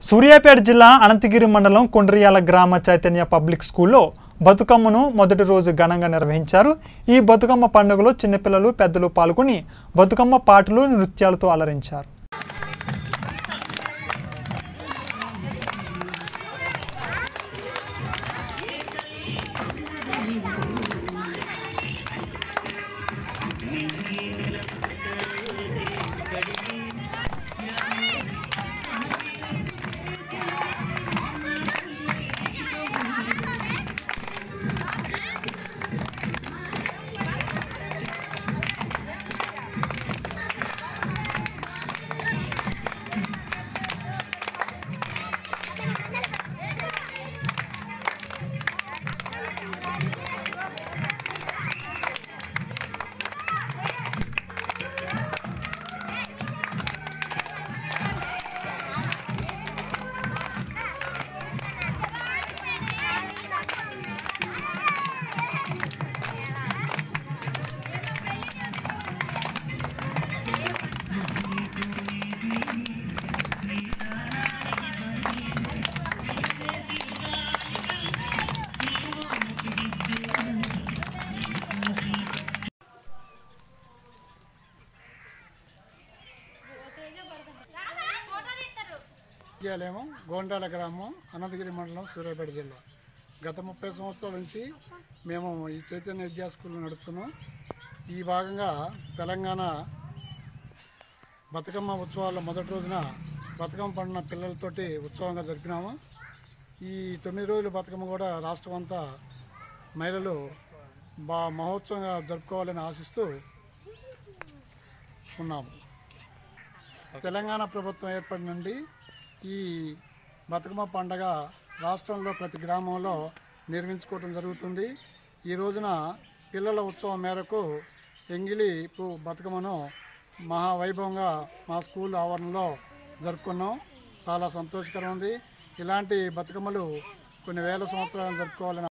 సూర్యాపేట జిల్లా అనంతగిరి మండలం కొండ్రియాల గ్రామ చైతన్య పబ్లిక్ స్కూల్లో బతుకమ్మను మొదటి రోజు ఘనంగా నిర్వహించారు। ఈ బతుకమ్మ పండుగలో చిన్నపిల్లలు పెద్దలు పాల్గొని బతుకమ్మ పాటలు నృత్యాలతో అలరించారు। గోండాల గ్రామం అనంతగిరి మండలం సూర్యాపేట జిల్లా గత 30 సంవత్సరాల నుంచి మేము ఈ చైతన్య విద్యా స్కూల్ నడుపుతున్నాం। ఈ భాగంగా తెలంగాణ బతుకమ్మ ఉత్సవాల మొదటి రోజున బతుకమ్మ పండుగ పిల్లలతోటి ఉత్సవంగా జరిపినాము। ఈ 9 రోజుల బతుకమ్మ కూడా రాష్ట్రం అంతా మహిళలు మహోత్సవంగా జరుపుకోవాలని ఆశిస్తూ ఉన్నాము। తెలంగాణ ప్రభుత్వం ఏర్పడిన నుండి ఈ బతుకమ్మ పండుగ రాష్ట్రంలో ప్రతి గ్రామంలో నిర్వహించుకోవడం జరుగుతుంది। ఈ రోజున పిల్లల ఉత్సవం మేరకు ఎంగిలి బతుకమ్మను మహావైభవంగా మా స్కూల్ ఆవరణలో జరుపుకున్నాం। చాలా సంతోషకరం ఉంది। ఇలాంటి బతుకమ్మలు కొన్ని వేల సంవత్సరాలు జరుపుకోవాలని